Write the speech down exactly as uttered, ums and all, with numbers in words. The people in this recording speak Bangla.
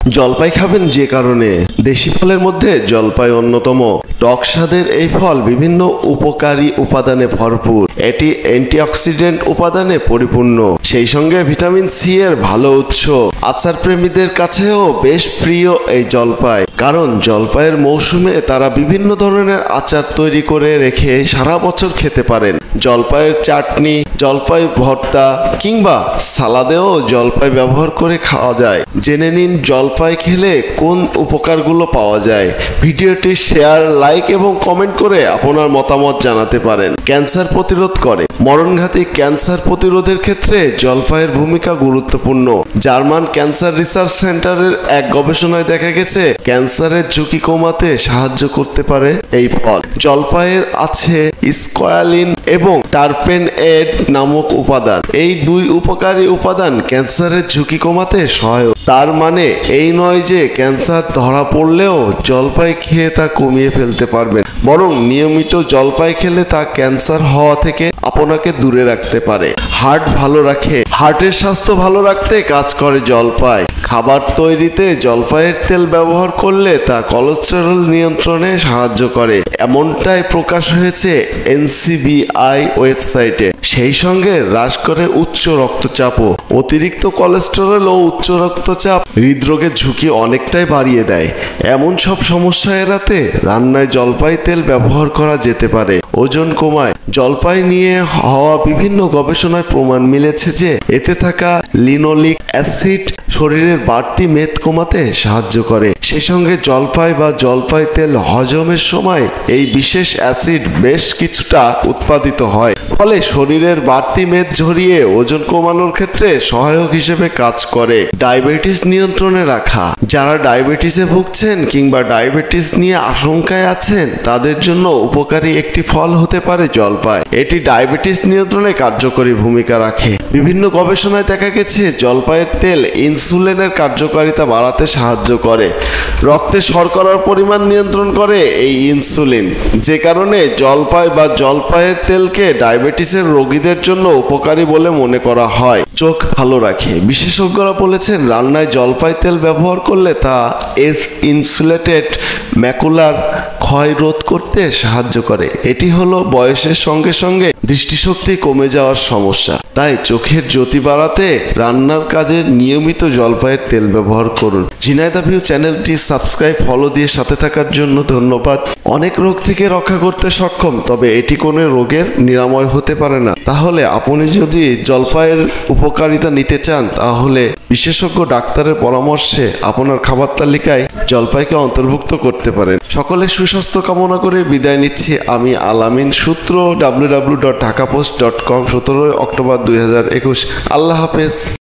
জলপাই খাবেন যে কারণে? দেশি ফলের মধ্যে জলপাই অন্যতম। টক স্বাদের এই ফল বিভিন্ন উপকারী উপাদানে ভরপুর। এটি অ্যান্টিঅক্সিডেন্ট উপাদানে পরিপূর্ণ, সেই সঙ্গে ভিটামিন সি এর ভালো উৎস। আচার প্রেমীদের কাছেও বেশ প্রিয় এই জলপাই, কারণ জলপাইয়ের মৌসুমে তারা বিভিন্ন ধরনের আচার তৈরি করে রেখে সারা বছর খেতে পারেন। জলপাইয়ের চাটনি, জলপাই ভর্তা কিংবা সালাদেও জলপাই ব্যবহার করে খাওয়া যায়। জেনে নিন জলপাই খেলে কোন উপকারগুলো পাওয়া যায়। ভিডিওটি শেয়ার, লাইক এবং কমেন্ট করে আপনার মতামত জানাতে পারেন। ক্যান্সার প্রতিরোধ করে। মরণঘাতী ক্যান্সার প্রতিরোধের ক্ষেত্রে জলপাইয়ের ভূমিকা গুরুত্বপূর্ণ। জার্মান ক্যান্সার রিসার্চ সেন্টারের এক গবেষণায় দেখা গেছে ক্যান্সারের ঝুঁকি কমাতে সাহায্য করতে পারে এই ফল। জলপাইয়ের আছে স্কোয়ালিন এবং টারপেন এড নামক উপাদান। এই দুই উপকারী উপাদান ক্যান্সারের ঝুঁকি কমাতে সহায়ক। তার মানে এই নয় যে ক্যান্সার ধরা পড়লেও জলপাই খেয়ে তা কমিয়ে ফেলতে পারবেন, বরং নিয়মিত জলপাই খেলে তা ক্যান্সার হওয়া থেকে আপনাকে দূরে রাখতে পারে। হার্ট ভালো রাখে। হার্টের স্বাস্থ্য ভালো রাখতে কাজ করে জলপাই। খাবার তৈরিতে জলপাইয়ের তেল ব্যবহার করলে তা কোলেস্টেরল নিয়ন্ত্রণে সাহায্য করে, এমনটাই প্রকাশ হয়েছে এন সি বি আই ওয়েবসাইটে। সেই সঙ্গে হ্রাস করে উচ্চ রক্তচাপও। অতিরিক্ত কোলেস্টেরল ও উচ্চ রক্তচাপ হৃদরোগের ঝুঁকি অনেকটাই বাড়িয়ে দেয়। এমন সব সমস্যা এড়াতে রান্নায় জলপাই তেল ব্যবহার করা যেতে পারে। ওজন কমায়। জলপাই নিয়ে হওয়া বিভিন্ন গবেষণায় প্রমাণ মিলেছে যে এতে থাকা লিনোলিক অ্যাসিড শরীরের বাড়তি মেদ কমাতে সাহায্য করে। সেই সঙ্গে জলপাই বা জলপাই তেল হজমের সময় এই বিশেষ অ্যাসিড বেশ কিছুটা উৎপাদিত হয়, ফলে শরীরের বাড়তি মেদ ঝরিয়ে ওজন কমানোর ক্ষেত্রে সহায়ক হিসেবে কাজ করে। ডায়াবেটিস নিয়ন্ত্রণে রাখা। যারা ডায়াবেটিসে ভুগছেন কিংবা ডায়াবেটিস নিয়ে আশঙ্কায় আছেন তাদের জন্য উপকারী একটি ফল হতে পারে জলপাই। এটি ডায়াবেটিস নিয়ন্ত্রণে কার্যকরী ভূমিকা রাখে। বিভিন্ন গবেষণায় দেখা গেছে জলপাইয়ের তেল ইনসুলিনের কার্যকারিতা বাড়াতে সাহায্য করে। রক্তে শর্করার পরিমাণ নিয়ন্ত্রণ করে এই ইনসুলিন, যে কারণে জলপাই বা জলপাইয়ের তেলকে ডায়াবেটিসের রোগীদের জন্য উপকারী বলে মনে করা হয়। চোখ ভালো রাখে। বিশেষজ্ঞরা বলেছেন রান্নায় জলপাই তেল ব্যবহার করলে তা এস ইনসুলেটেড ম্যাকুলার ক্ষয় রোধ করতে সাহায্য করে। এটি হলো বয়সের সঙ্গে সঙ্গে দৃষ্টিশক্তি কমে যাওয়ার সমস্যা, তাই চোখের জ্যোতি বাড়াতে রান্নার কাজে নিয়মিত জলপাইয়ের তেল ব্যবহার করুন। ঝিনাইদা ভিউ চ্যানেলটি সাবস্ক্রাইব, ফলো দিয়ে সাথে থাকার জন্য ধন্যবাদ। অনেক রোগ থেকে রক্ষা করতে সক্ষম, তবে এটি কোনো রোগের নিরাময় হতে পারে না। তাহলে আপনি যদি জলপাইয়ের উপকারিতা নিতে চান তাহলে বিশেষজ্ঞ ডাক্তারের পরামর্শে আপনার খাবার তালিকায় জলপাইকে অন্তর্ভুক্ত করতে পারেন। সকলের সুস্বাস্থ্য কামনা করে বিদায় নিচ্ছি আমি আলামিন। সূত্র W W W dot Dhaka post dot com, সতেরোই অক্টোবর দুই হাজার একুশ। আল্লাহ হাফেজ।